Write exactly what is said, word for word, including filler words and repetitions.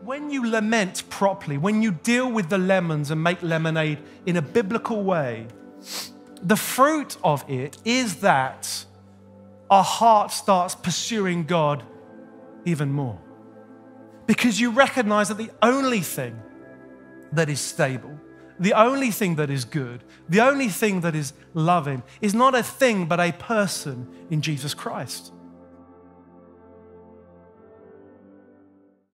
when you lament properly, when you deal with the lemons and make lemonade in a biblical way, the fruit of it is that our heart starts pursuing God even more. Because you recognize that the only thing that is stable, the only thing that is good, the only thing that is loving is not a thing but a person in Jesus Christ.